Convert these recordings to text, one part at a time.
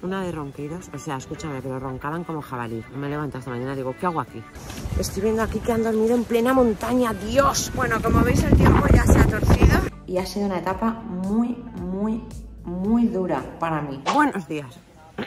una de ronquidos, o sea, escúchame, pero roncaban como jabalí. Me levanto esta mañana y digo, ¿qué hago aquí? Estoy viendo aquí que han dormido en plena montaña, ¡Dios! Bueno, como veis el tiempo ya se ha torcido. Y ha sido una etapa muy dura para mí. Buenos días.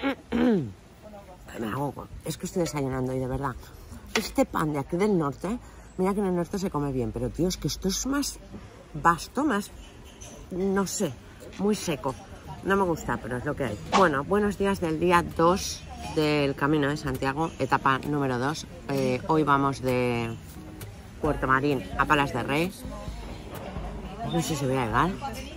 Me ahogo. Es que estoy desayunando y de verdad, este pan de aquí del norte, mira que en el norte se come bien, pero tío, es que esto es más vasto, más, no sé, muy seco. No me gusta, pero es lo que hay. Bueno, buenos días del día 2 del Camino de Santiago, etapa número 2. Hoy vamos de Puerto Marín a Palas de Rey. No sé si voy a llegar.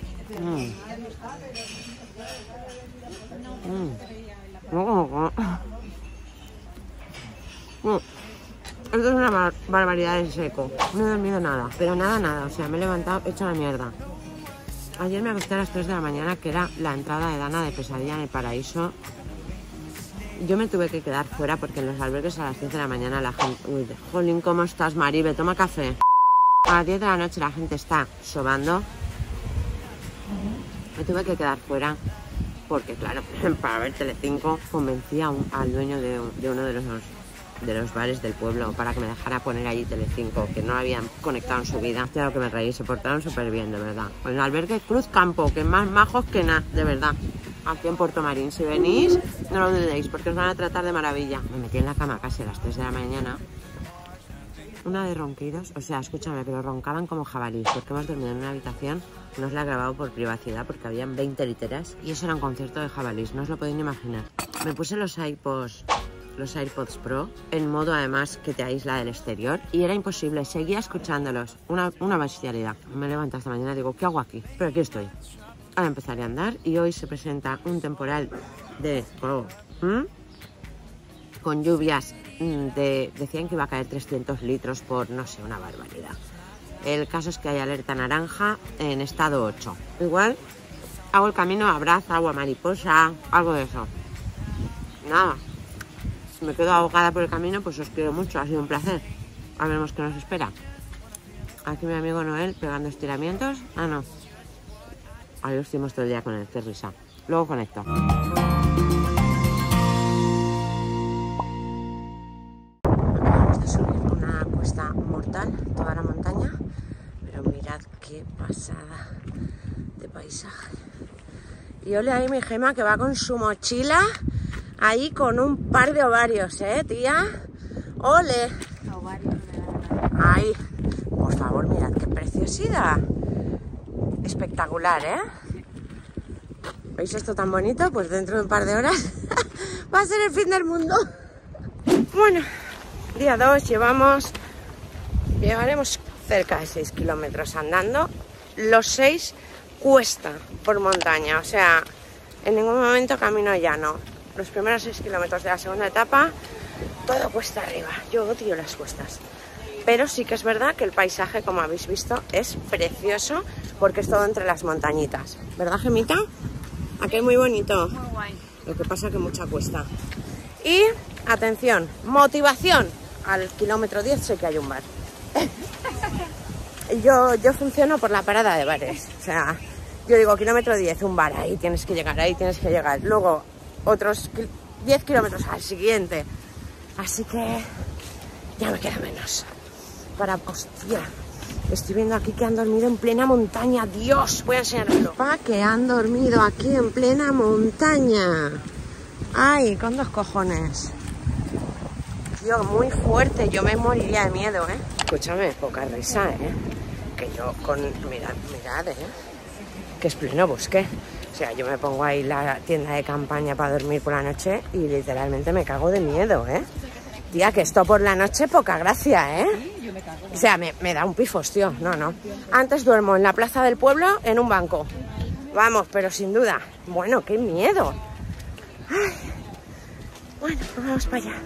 Esto es una barbaridad de seco. No he dormido nada, pero nada. O sea, me he levantado hecho la mierda. Ayer me acosté a las 3 de la mañana, que era la entrada de Dana de Pesadilla en el Paraíso. Yo me tuve que quedar fuera porque en los albergues a las 10 de la mañana la gente... Uy, jolín, ¿cómo estás, Maribe? Toma café. A las 10 de la noche la gente está sobando. Me tuve que quedar fuera porque, claro, para ver Telecinco convencí al dueño de uno de los bares del pueblo para que me dejara poner allí Telecinco, que no habían conectado en su vida. Claro que me reí, se portaron súper bien, de verdad. En el albergue Cruz Campo, que más majos que nada, de verdad. Aquí en Puerto Marín, si venís, no lo dudéis, porque os van a tratar de maravilla. Me metí en la cama casi a las 3 de la mañana. Una de ronquidos, o sea, escúchame, pero roncaban como jabalís, porque hemos dormido en una habitación, no os la he grabado por privacidad, porque habían 20 literas, y eso era un concierto de jabalís, no os lo podéis ni imaginar. Me puse los AirPods Pro, en modo además que te aísla del exterior, y era imposible, seguía escuchándolos, una bestialidad. Me levanto esta mañana y digo, ¿qué hago aquí? Pero aquí estoy. Ahora empezaré a andar y hoy se presenta un temporal de... con lluvias decían que iba a caer 300 litros por, no sé, una barbaridad. El caso es que hay alerta naranja en estado 8. Igual hago el camino a Braza, agua mariposa, algo de eso. Nada. Si me quedo ahogada por el camino, pues os quiero mucho, ha sido un placer. A veremos qué nos espera. Aquí mi amigo Noel pegando estiramientos. Ah, no. Ahí estuvimos todo el día con él, qué risa. Luego conecto. Acabamos de subir una cuesta mortal, toda la montaña, pero mirad qué pasada de paisaje. Y ole ahí mi Gema que va con su mochila, ahí con un par de ovarios, tía. Ole. Ahí, por favor, mirad qué preciosidad. Espectacular, ¿Veis esto tan bonito? Pues dentro de un par de horas va a ser el fin del mundo. Bueno, día 2, llevaremos cerca de 6 kilómetros andando. Los 6 cuesta por montaña, o sea, en ningún momento camino llano. Los primeros 6 kilómetros de la segunda etapa, todo cuesta arriba. Yo odio las cuestas. Pero sí que es verdad que el paisaje, como habéis visto, es precioso porque es todo entre las montañitas. ¿Verdad, Gemita? Aquí es muy bonito. Muy guay. Lo que pasa que mucha cuesta. Y, atención, motivación. Al kilómetro 10 sé que hay un bar. Yo funciono por la parada de bares. O sea, yo digo, kilómetro 10, un bar, ahí tienes que llegar. Luego, otros 10 kilómetros al siguiente. Así que ya me queda menos. Hostia, estoy viendo aquí que han dormido en plena montaña. Dios, voy a enseñarlo. Que han dormido aquí en plena montaña. Ay, con 2 cojones. Tío, muy fuerte. Yo me moriría de miedo, Escúchame, poca risa, Que yo Mirad, que es pleno bosque. O sea, yo me pongo ahí la tienda de campaña para dormir por la noche y literalmente me cago de miedo, Tía, que esto por la noche, poca gracia, Sí, yo me cago. O sea, me da un pifos, tío. No. Antes duermo en la plaza del pueblo en un banco. Vamos, pero sin duda. Bueno, qué miedo. Ay. Bueno, pues vamos para allá.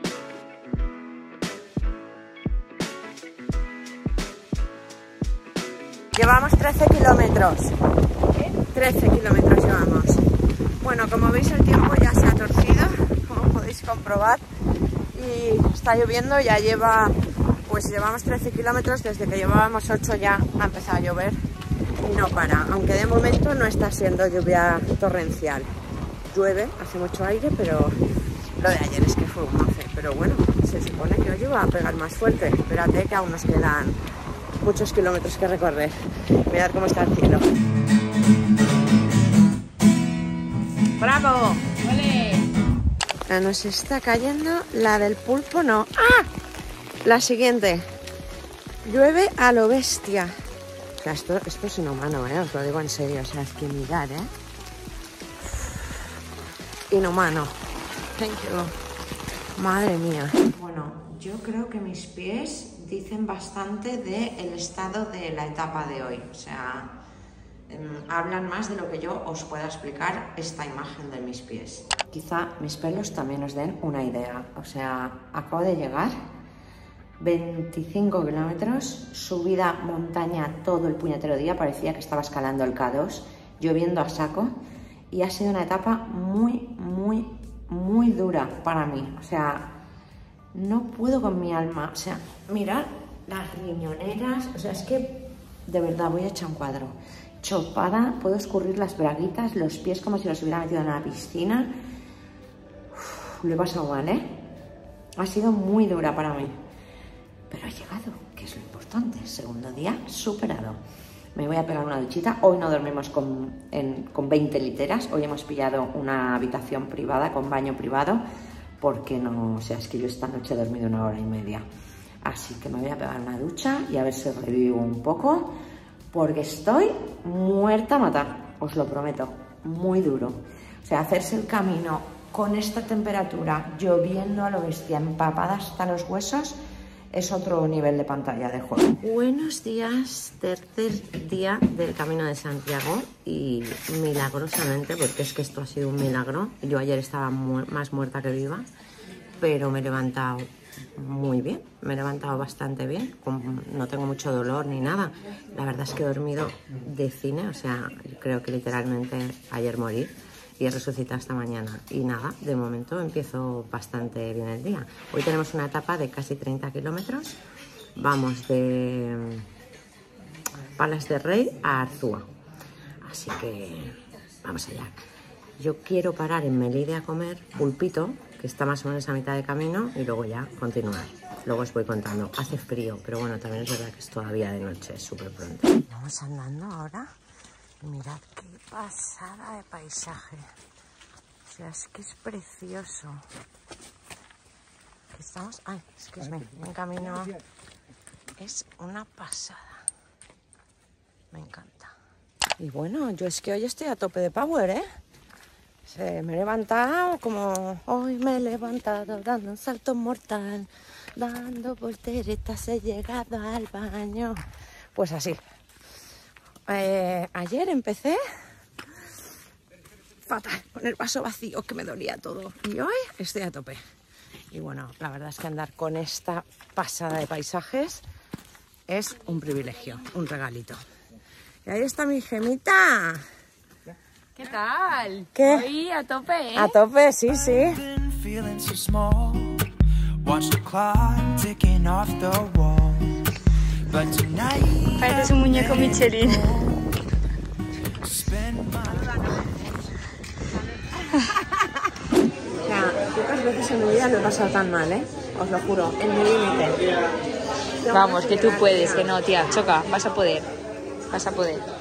Llevamos 13 kilómetros. 13 kilómetros llevamos. Bueno, como veis el tiempo ya se ha torcido, como podéis comprobar. Y está lloviendo, llevamos 13 kilómetros, desde que llevábamos 8 ya ha empezado a llover y no para, aunque de momento no está siendo lluvia torrencial. llueve, hace mucho aire, pero lo de ayer es que fue un mafe. Pero bueno, se supone que hoy va a pegar más fuerte. Espérate que aún nos quedan muchos kilómetros que recorrer. Mirad cómo está el cielo. ¡Bravo! ¡Ole! Nos está cayendo la del pulpo, no. ¡Ah! La siguiente. Llueve a lo bestia. O sea, esto es inhumano, os lo digo en serio. O sea, es que mirad, inhumano. Thank you. Madre mía. Bueno, yo creo que mis pies dicen bastante del estado de la etapa de hoy. O sea, hablan más de lo que yo os pueda explicar esta imagen de mis pies. Quizá mis pelos también os den una idea. O sea, acabo de llegar, 25 kilómetros, subida montaña todo el puñetero día, parecía que estaba escalando el K2, lloviendo a saco, y ha sido una etapa muy, muy, muy dura para mí. O sea, no puedo con mi alma. O sea, mirad las riñoneras, o sea, es que de verdad voy a echar un cuadro. Chopada, puedo escurrir las braguitas, los pies como si los hubiera metido en una piscina. Lo he pasado mal, Ha sido muy dura para mí. Pero he llegado, que es lo importante. Segundo día superado. Me voy a pegar una duchita. Hoy no dormimos con 20 literas. Hoy hemos pillado una habitación privada con baño privado. Porque no, o sea, es que yo esta noche he dormido 1 hora y media. Así que me voy a pegar una ducha y a ver si revivo un poco. Porque estoy muerta a matar, os lo prometo. Muy duro. O sea, hacerse el camino con esta temperatura, lloviendo a lo bestia, empapada hasta los huesos, es otro nivel de pantalla de juego. Buenos días, tercer día del Camino de Santiago y milagrosamente, porque es que esto ha sido un milagro. Yo ayer estaba más muerta que viva, pero me he levantado muy bien, me he levantado bastante bien, no tengo mucho dolor ni nada. La verdad es que he dormido de cine, o sea, creo que literalmente ayer morí y he resucitado esta mañana. Y nada, de momento empiezo bastante bien el día. Hoy tenemos una etapa de casi 30 kilómetros. Vamos de Palas de Rey a Arzúa. Así que vamos allá. Yo quiero parar en Melide a comer pulpito, que está más o menos a mitad de camino, y luego ya continuar. Luego os voy contando. Hace frío, pero bueno, también es verdad que es todavía de noche, es súper pronto. Vamos andando ahora. Mirad qué pasada de paisaje. O sea, es que es precioso. Aquí estamos. Ay, excuse me. En camino. Es una pasada. Me encanta. Y bueno, yo es que hoy estoy a tope de power, Me he levantado como... Hoy me he levantado dando un salto mortal, dando volteretas, he llegado al baño. Pues así. Ayer empecé fatal, con el vaso vacío, que me dolía todo. Y hoy estoy a tope. Y bueno, la verdad es que andar con esta pasada de paisajes es un privilegio, un regalito. Y ahí está mi Gemita. ¿Qué tal? ¿Qué? Hoy a tope, A tope, sí, sí. Pareces un muñeco Michelin. O sea, pocas veces en mi vida lo he pasado tan mal, Os lo juro, en mi límite. Vamos, que tú puedes, que no, tía, choca, vas a poder. Vas a poder.